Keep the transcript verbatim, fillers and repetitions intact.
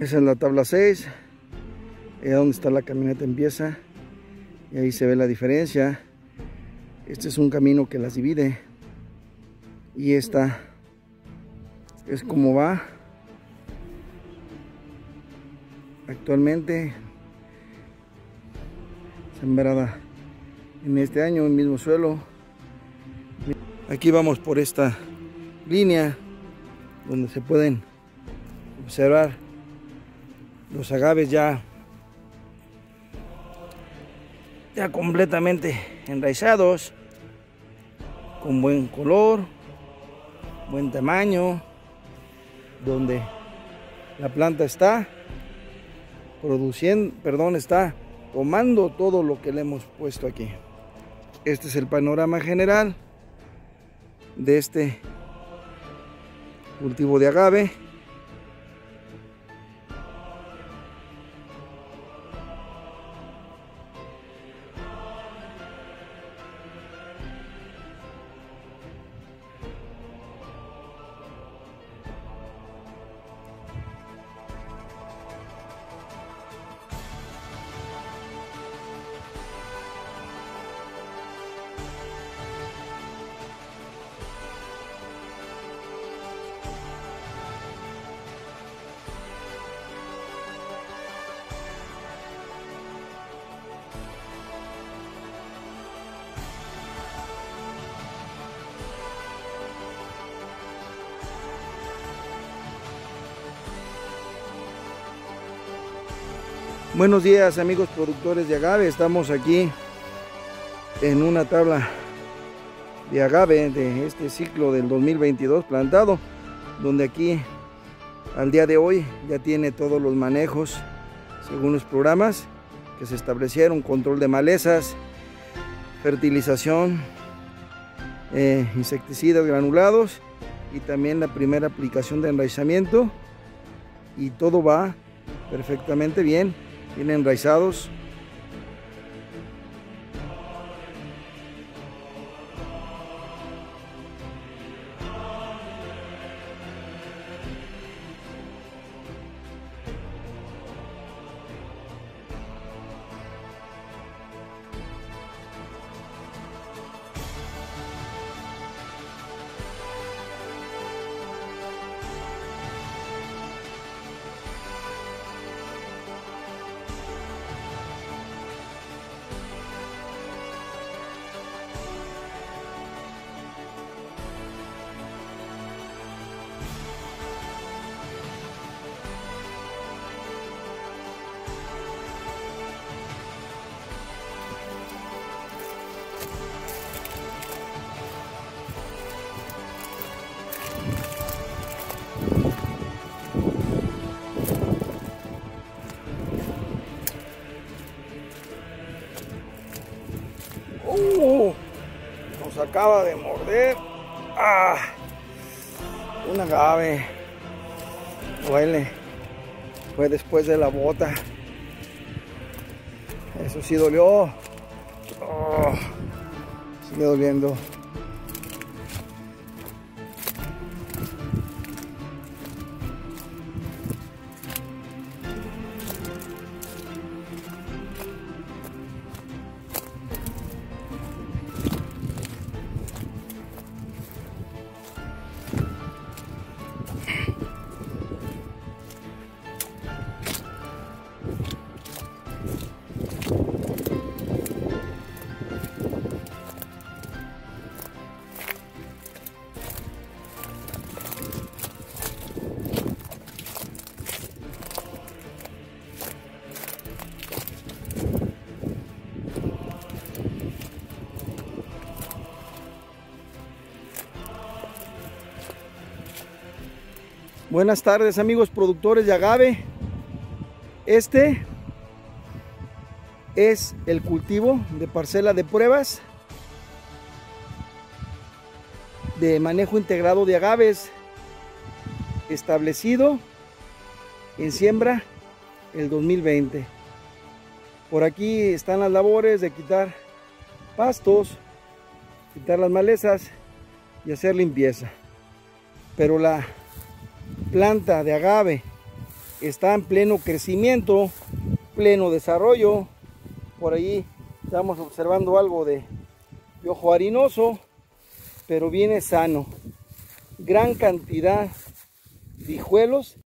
Esa es la tabla seis, ahí donde está la camioneta empieza, y ahí se ve la diferencia. Este es un camino que las divide, y esta es como va actualmente, sembrada en este año, en el mismo suelo. Aquí vamos por esta línea donde se pueden observar los agaves ya ya completamente enraizados, con buen color, buen tamaño, donde la planta está produciendo, perdón, está tomando todo lo que le hemos puesto aquí. Este es el panorama general de este cultivo de agave. Buenos días, amigos productores de agave. Estamos aquí en una tabla de agave de este ciclo del dos mil veintidós plantado, donde aquí al día de hoy ya tiene todos los manejos según los programas que se establecieron: control de malezas, fertilización, eh, insecticidas granulados, y también la primera aplicación de enraizamiento, y todo va perfectamente bien. Vienen enraizados. Uh, nos acaba de morder ah, un agave. Duele. Fue después de la bota. Eso sí dolió. Oh, sigue doliendo. Buenas tardes, amigos productores de agave. Este es el cultivo de parcela de pruebas de manejo integrado de agaves, establecido en siembra el dos mil veinte. Por aquí están las labores de quitar pastos, quitar las malezas y hacer limpieza. Pero la planta de agave está en pleno crecimiento, pleno desarrollo. Por ahí estamos observando algo de piojo harinoso, pero viene sano. Gran cantidad de hijuelos